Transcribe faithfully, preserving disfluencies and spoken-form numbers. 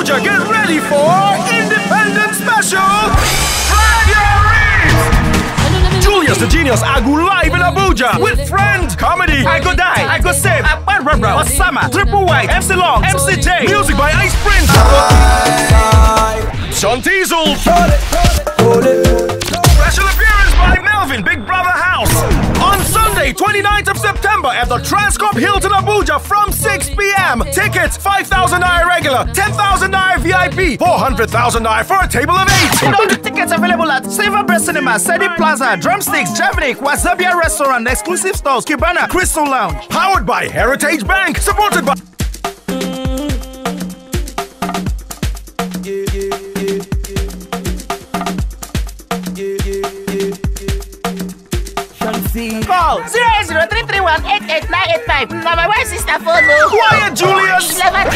Abuja, get ready for Independent Special Friday! Julius the Genius Agwu live in Abuja with friends, comedy, I Go Die, I Go Save, Abad Rabra, Osama, Triple White, M C Long, M C J, music by Ice Prince, Sean Teasel, special appearance by Melvin, Big Brother House. On Sunday, twenty-ninth of September at the Transcorp Hilton Abuja from six p m Tickets five thousand naira regular, ten thousand naira V I P, four hundred thousand naira for a table of eight. All the tickets available at Silver Breast Cinema, Sedi Plaza, Drumsticks, Javnik, Wazabia Restaurant, exclusive stores, Kibana, Crystal Lounge. Powered by Heritage Bank, supported by Call zero eight zero three three one eight eight nine eight five. Now my wife's sister phone. Quiet, Julius! eleven